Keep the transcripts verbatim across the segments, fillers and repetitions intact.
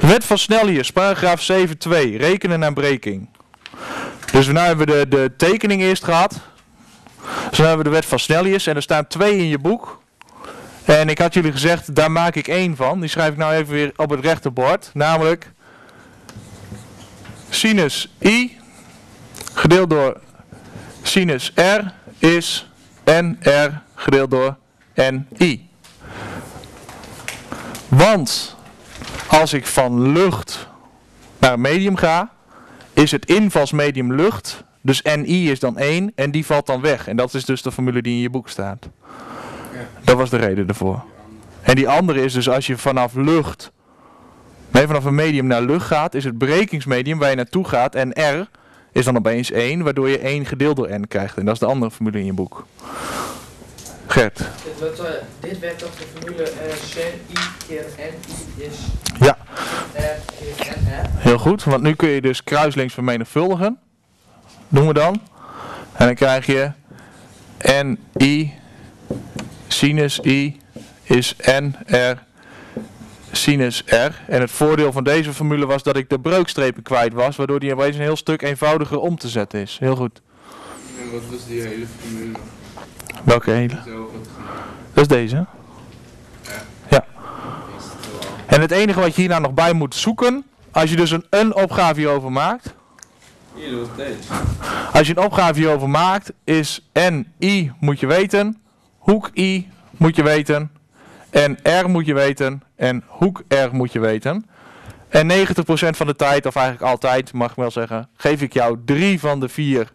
Wet van Snellius, paragraaf zeven punt twee, rekenen naar breking. Dus nu hebben we de, de tekening eerst gehad. Dus nu hebben we de wet van Snellius en er staan twee in je boek. En ik had jullie gezegd, daar maak ik één van. Die schrijf ik nou even weer op het rechterbord. Namelijk sinus I gedeeld door sinus R is N R gedeeld door N I. Want als ik van lucht naar een medium ga, is het invalsmedium lucht. Dus N I is dan één en die valt dan weg. En dat is dus de formule die in je boek staat. Dat was de reden ervoor. En die andere is dus als je vanaf lucht, nee, vanaf een medium naar lucht gaat, is het brekingsmedium waar je naartoe gaat. En R is dan opeens één, waardoor je één gedeeld door N krijgt. En dat is de andere formule in je boek. Gert. Dit werd, uh, dit werd toch de formule uh, C I keer N I is Ja. R keer N R. Heel goed, want nu kun je dus kruislinks vermenigvuldigen. Doen we dan. En dan krijg je N I sinus I is N R sinus R. En het voordeel van deze formule was dat ik de breukstrepen kwijt was, waardoor die opeens een heel stuk eenvoudiger om te zetten is. Heel goed. En wat was die hele formule? Welke hele? Zo wat gemaakt. Dat is deze. Ja. Ja. En het enige wat je hier nou nog bij moet zoeken, als je dus een, een opgave hierover maakt. Hier doet deze. Als je een opgave hierover maakt, is N I moet je weten, hoek I moet je weten, en R moet je weten, en hoek R moet je weten. En negentig procent van de tijd, of eigenlijk altijd, mag ik wel zeggen, geef ik jou drie van de vier.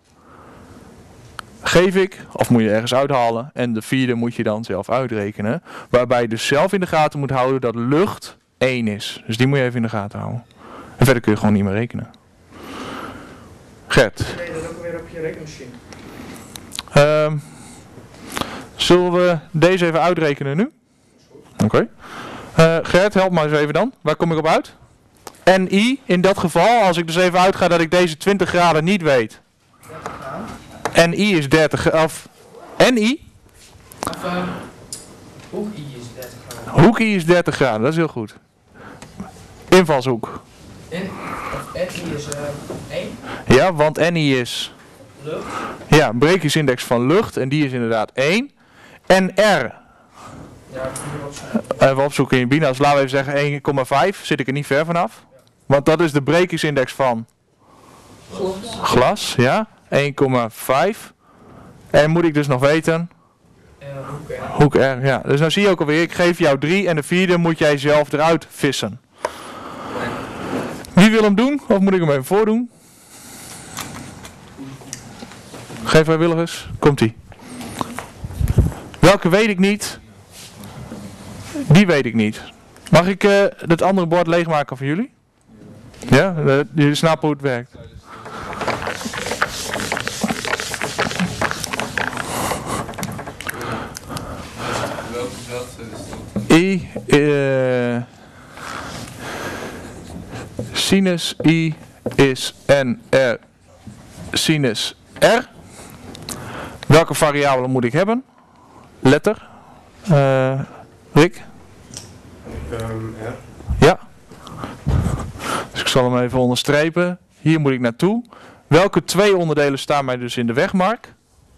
Geef ik, of moet je ergens uithalen, en de vierde moet je dan zelf uitrekenen. Waarbij je dus zelf in de gaten moet houden dat lucht één is. Dus die moet je even in de gaten houden. En verder kun je gewoon niet meer rekenen. Gert. Nee, dat ook weer op je rekenmachine. Um, zullen we deze even uitrekenen nu? Oké. Okay. Uh, Gert, help me eens even dan. Waar kom ik op uit? N I, in dat geval, als ik dus even uitga dat ik deze twintig graden niet weet. dertig graden. N I is dertig, of N I? Of uh, hoek I is dertig graden. Hoek I is dertig graden, dat is heel goed. Invalshoek. In, of N I is uh, één. Ja, want N I is... Lucht. Ja, brekingsindex van lucht en die is inderdaad één. En R... Ja, dat moet je opzoeken. Even opzoeken in je bina's. Laten we even zeggen één komma vijf. Zit ik er niet ver vanaf. Want dat is de brekingsindex van Glas. glas. Ja, één komma vijf. En moet ik dus nog weten... Uh, hoek R. Hoek R, ja. Dus nou zie je ook alweer. Ik geef jou drie en de vierde moet jij zelf eruit vissen. Wie wil hem doen? Of moet ik hem even voordoen? Geen vrijwilligers? Komt-ie. Welke weet ik niet? Die weet ik niet. Mag ik uh, het andere bord leegmaken voor jullie? Ja? Uh, jullie snappen hoe het werkt. Welke bladzijde is I, uh, sinus I is N R sinus R. Welke variabelen moet ik hebben? Letter. Uh, Rick? Um, R. Ja. Dus ik zal hem even onderstrepen. Hier moet ik naartoe. Welke twee onderdelen staan mij dus in de weg, Mark?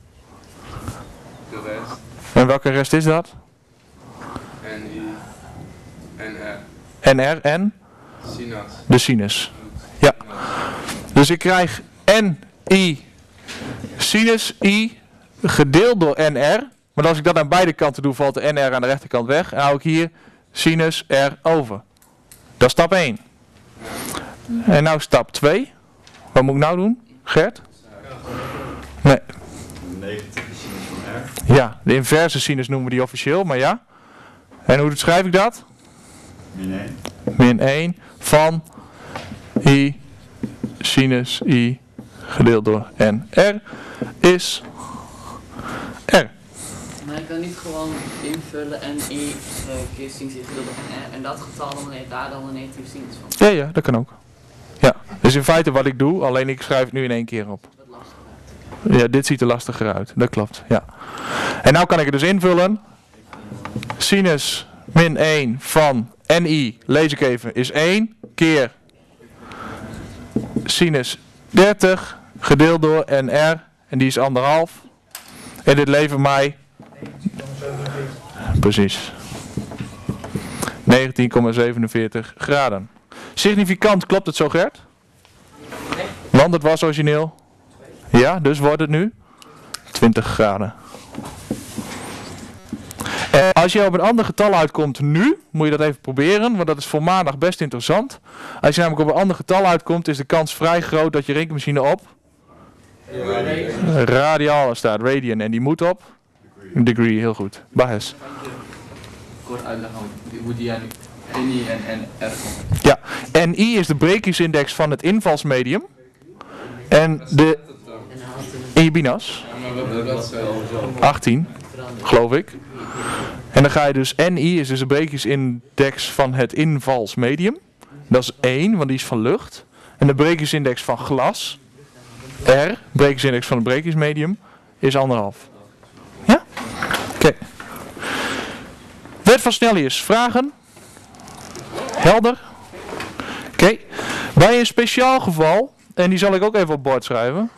De rest. En welke rest is dat? N I. N R. N R en? Sinus. De sinus. Ja. Dus ik krijg N I sinus I gedeeld door N R. Maar als ik dat aan beide kanten doe, valt de N R aan de rechterkant weg. En hou ik hier sinus R over. Dat is stap één. En nou stap twee. Wat moet ik nou doen, Gert? Nee. negatieve sinus van R. Ja, de inverse sinus noemen we die officieel, maar ja. En hoe schrijf ik dat? Min één. Min één van I sinus I gedeeld door N R is R. Maar ik kan niet gewoon invullen en I uh, keer sinus I gedeeld door N R en dat getal dan heeft daar dan een negatieve sinus van. Ja, ja, dat kan ook. Ja, dus in feite wat ik doe, alleen ik schrijf het nu in één keer op. Dat lastig. Ja, dit ziet er lastiger uit, dat klopt, ja. En nou kan ik het dus invullen. Sinus min één van N I, lees ik even, is één keer sinus dertig gedeeld door N R. En die is anderhalf. En dit levert mij... Precies. negentien komma zevenenveertig graden. Significant, klopt het zo, Gert? Want het was origineel. Ja, dus wordt het nu twintig graden. En als je op een ander getal uitkomt nu, moet je dat even proberen, want dat is voor maandag best interessant. Als je namelijk op een ander getal uitkomt, is de kans vrij groot dat je rekenmachine op radialen staat, radian, en die moet op degree, heel goed. Bahas. Kort uitleggen hoe die aan N I en N R komt. Ja, N I is de brekingsindex van het invalsmedium. En de in je binas. achttien, geloof ik. En dan ga je dus, N I is dus de brekingsindex van het invalsmedium. Dat is één, want die is van lucht. En de brekingsindex van glas, R, brekingsindex van het brekingsmedium, is anderhalf. Ja? Oké. Okay. Wet van Snellius, vragen? Helder? Oké. Okay. Bij een speciaal geval, en die zal ik ook even op bord schrijven.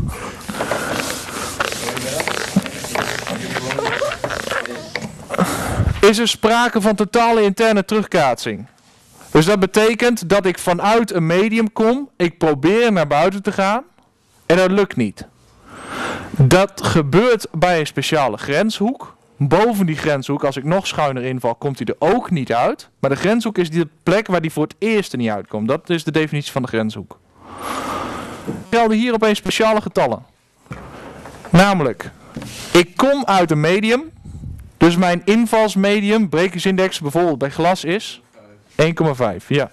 Is er sprake van totale interne terugkaatsing. Dus dat betekent dat ik vanuit een medium kom, ik probeer naar buiten te gaan en dat lukt niet. Dat gebeurt bij een speciale grenshoek. Boven die grenshoek, als ik nog schuiner inval, komt hij er ook niet uit. Maar de grenshoek is de plek waar die voor het eerst er niet uitkomt. Dat is de definitie van de grenshoek. We gelden hier opeens speciale getallen. Namelijk, ik kom uit een medium. Dus mijn invalsmedium, brekingsindex bijvoorbeeld bij glas is één komma vijf. Ja.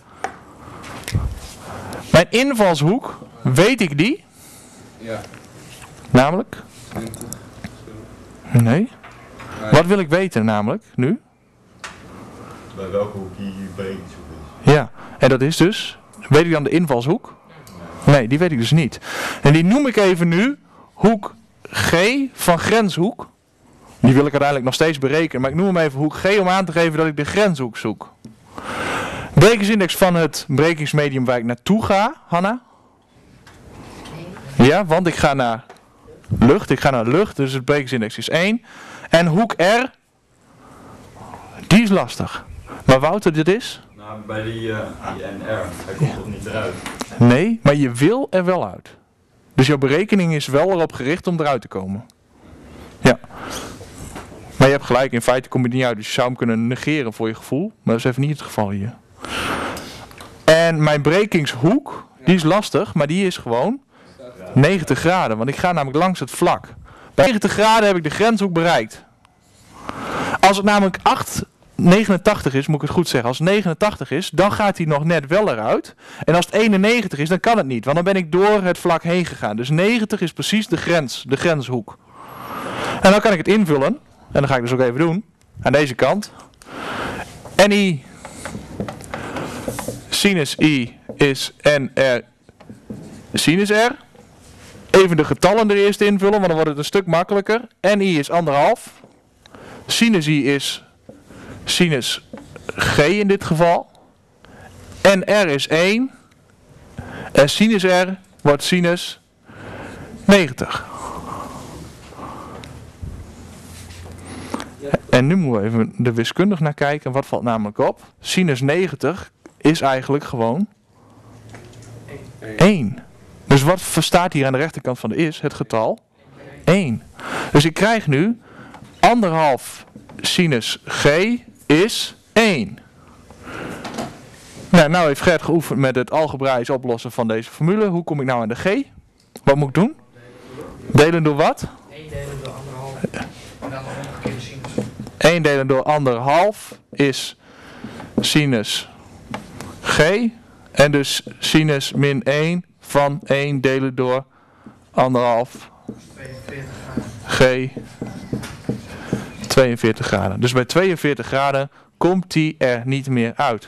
Mijn invalshoek, weet ik die? Ja. Namelijk? twintig. Nee. Nee. Wat wil ik weten namelijk, nu? Bij welke hoek die brekingshoek is. Ja, en dat is dus, weet ik dan de invalshoek? Nee, die weet ik dus niet. En die noem ik even nu hoek G van grenshoek. Die wil ik uiteindelijk nog steeds berekenen, maar ik noem hem even hoek G om aan te geven dat ik de grenshoek zoek. Brekingsindex van het brekingsmedium waar ik naartoe ga, Hanna? Ja, want ik ga naar lucht, ik ga naar lucht, dus het brekingsindex is één. En hoek R, die is lastig. Maar Wouter, dit is? Nou, bij die, uh, die N R, hij komt toch niet eruit? Nee, maar je wil er wel uit. Dus jouw berekening is wel erop gericht om eruit te komen. Ja. Maar je hebt gelijk, in feite kom je er niet uit, dus je zou hem kunnen negeren voor je gevoel. Maar dat is even niet het geval hier. En mijn brekingshoek, die is lastig, maar die is gewoon negentig graden. Want ik ga namelijk langs het vlak. Bij negentig graden heb ik de grenshoek bereikt. Als het namelijk acht negenentachtig is, moet ik het goed zeggen. Als het negenentachtig is, dan gaat hij nog net wel eruit. En als het eenennegentig is, dan kan het niet. Want dan ben ik door het vlak heen gegaan. Dus negentig is precies de grens, de grenshoek. En dan kan ik het invullen. En dat ga ik dus ook even doen. Aan deze kant. N I sinus I is N R sinus R. Even de getallen er eerst invullen, want dan wordt het een stuk makkelijker. N I is anderhalf. Sinus I is sinus G in dit geval. N R is één. En sinus R wordt sinus negentig. En nu moeten we even er wiskundig naar kijken. Wat valt namelijk op? Sinus negentig is eigenlijk gewoon één. Dus wat staat hier aan de rechterkant van de is? Het getal één. Dus ik krijg nu anderhalf sinus G is één. Nou, nou heeft Gert geoefend met het algebraisch oplossen van deze formule. Hoe kom ik nou aan de G? Wat moet ik doen? Delen door wat? één delen door anderhalf. En dan nog omgekeerde sinus. één delen door anderhalf is sinus G. En dus sinus min één van één delen door anderhalf tweeënveertig graden. G tweeënveertig graden. Dus bij tweeënveertig graden komt die er niet meer uit.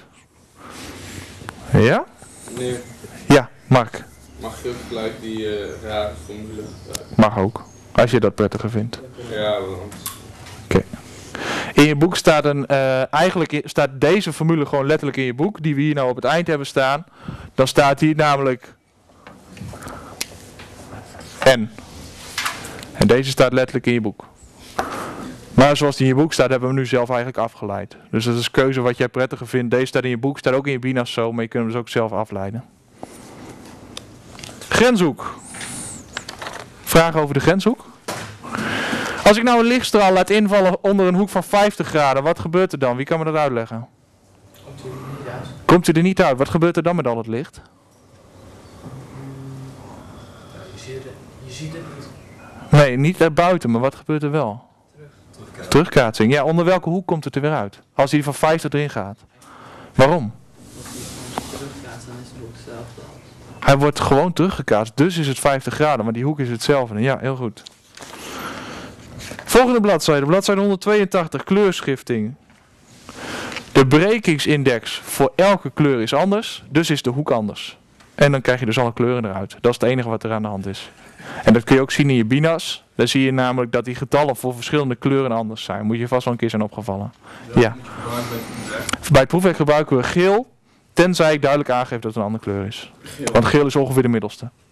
Ja? Nee, Ja, Mark. mag je ook gelijk die uh, rare formule gebruiken? Mag ook. Als je dat prettiger vindt. Ja, want... In je boek staat een, uh, eigenlijk i- staat deze formule gewoon letterlijk in je boek, die we hier nou op het eind hebben staan. Dan staat hier namelijk N. En deze staat letterlijk in je boek. Maar zoals die in je boek staat, hebben we hem nu zelf eigenlijk afgeleid. Dus dat is keuze wat jij prettiger vindt. Deze staat in je boek, staat ook in je BINAS zo, maar je kunt hem dus ook zelf afleiden. Grenshoek. Vragen over de grenshoek? Als ik nou een lichtstraal laat invallen onder een hoek van vijftig graden, wat gebeurt er dan? Wie kan me dat uitleggen? Komt u er niet uit? Komt hij er niet uit? Wat gebeurt er dan met al het licht? Ja, je, ziet het, je ziet het niet. Nee, niet erbuiten, maar wat gebeurt er wel? Terugkijken. Terugkaatsing. Ja, onder welke hoek komt het er weer uit? Als hij van vijftig erin gaat. Waarom? Als die gewoon teruggaat, dan is het ook hetzelfde. Hij wordt gewoon teruggekaatst, dus is het vijftig graden, maar die hoek is hetzelfde. Ja, heel goed. Volgende bladzijde, bladzijde honderdtweeëntachtig, kleurschrifting. De brekingsindex voor elke kleur is anders, dus is de hoek anders. En dan krijg je dus alle kleuren eruit. Dat is het enige wat er aan de hand is. En dat kun je ook zien in je BINAS. Daar zie je namelijk dat die getallen voor verschillende kleuren anders zijn. Moet je vast wel een keer zijn opgevallen. Ja. Bij het proefwerk gebruiken we geel, tenzij ik duidelijk aangeef dat het een andere kleur is. Want geel is ongeveer de middelste.